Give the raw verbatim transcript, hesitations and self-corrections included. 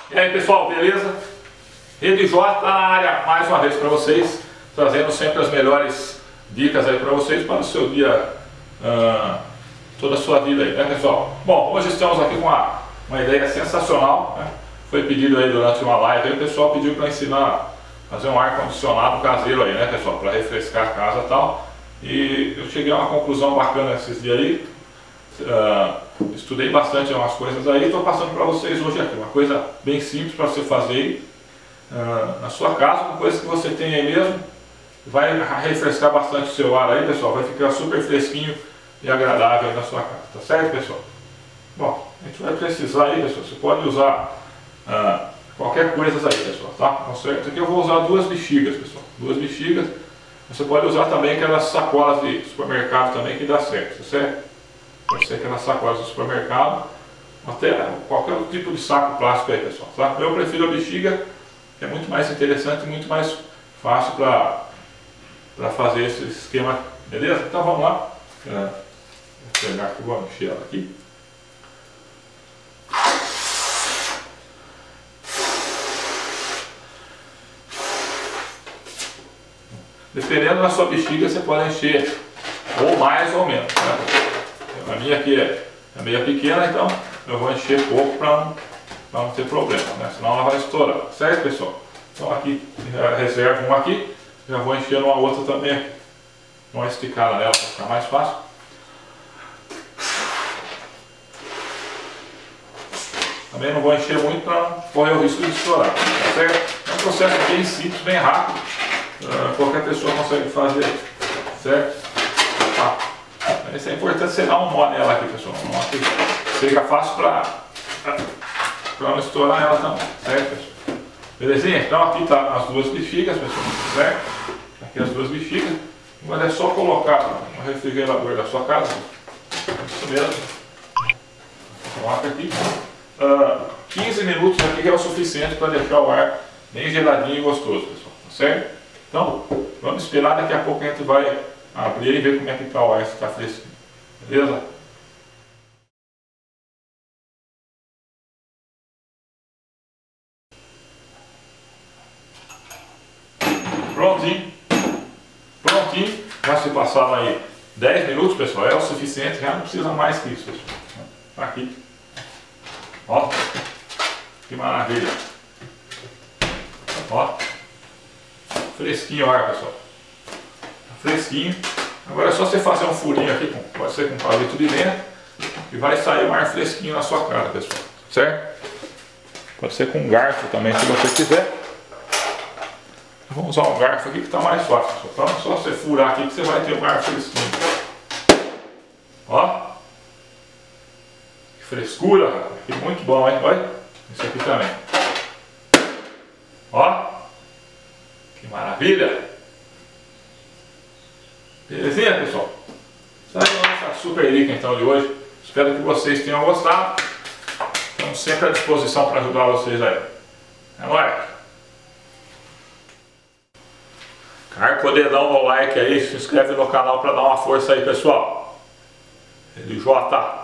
E aí pessoal, beleza? Rede J tá na área mais uma vez para vocês, trazendo sempre as melhores dicas aí para vocês para o seu dia, uh, toda a sua vida aí, né pessoal? Bom, hoje estamos aqui com uma, uma ideia sensacional, né? Foi pedido aí durante uma live, aí o pessoal pediu para ensinar a fazer um ar-condicionado caseiro aí, né pessoal? Para refrescar a casa e tal. E eu cheguei a uma conclusão bacana esses dias aí. Uh, estudei bastante umas coisas aí, estou passando para vocês hoje aqui, uma coisa bem simples para você fazer uh, na sua casa, uma coisa que você tem aí mesmo, vai refrescar bastante o seu ar aí pessoal, vai ficar super fresquinho e agradável aí na sua casa, tá certo pessoal? Bom, a gente vai precisar aí pessoal, você pode usar uh, qualquer coisa aí pessoal, tá? Tá certo? Aqui eu vou usar duas bexigas pessoal, duas bexigas, você pode usar também aquelas sacolas de supermercado também que dá certo, tá certo? Pode ser aquelas sacolas do supermercado, até qualquer outro tipo de saco plástico aí pessoal, tá? Eu prefiro a bexiga, é muito mais interessante e muito mais fácil para para fazer esse esquema, beleza? Então vamos lá, é, vou pegar aqui, vou mexer ela aqui. Dependendo da sua bexiga você pode encher ou mais ou menos, né? A minha aqui é, é meio pequena, então eu vou encher pouco para não, não ter problema, né? Senão ela vai estourar, certo pessoal? Então aqui, reservo uma aqui, já vou encher uma outra também aqui. Uma esticada nela para ficar mais fácil. Também não vou encher muito para não correr o risco de estourar, tá certo? É um processo bem simples, bem rápido, uh, qualquer pessoa consegue fazer, certo? Tá. Isso é importante você dar um nó nela aqui pessoal, um nó que seja fácil para para não estourar ela também, certo pessoal? Belezinha? Então aqui tá as duas bexigas pessoal, certo? Aqui as duas bexigas, agora é só colocar no refrigerador da sua casa, isso mesmo, coloca aqui, uh, quinze minutos aqui é o suficiente para deixar o ar bem geladinho e gostoso pessoal, certo? Então vamos esperar, daqui a pouco a gente vai abrir e ver como é que está o ar, se está fresquinho, beleza? Prontinho, prontinho, já se passaram aí dez minutos pessoal, é o suficiente, já não precisa mais que isso pessoal. Tá aqui, ó, que maravilha, ó, fresquinho o ar pessoal. Fresquinho. Agora é só você fazer um furinho aqui, com, pode ser com palito de dentro, e vai sair um ar fresquinho na sua cara, pessoal. Certo? Pode ser com um garfo também, se você quiser. Vamos usar um garfo aqui que está mais fácil. Então é só você furar aqui que você vai ter um ar fresquinho. Ó. Que frescura, cara. Que muito bom, hein? Olha. Esse aqui também. Ó. Que maravilha. Belezinha pessoal? Essa é a nossa super dica então de hoje. Espero que vocês tenham gostado. Estamos sempre à disposição para ajudar vocês aí. É nóis! Carca o dedão no like aí, se inscreve no canal para dar uma força aí pessoal. Rede J.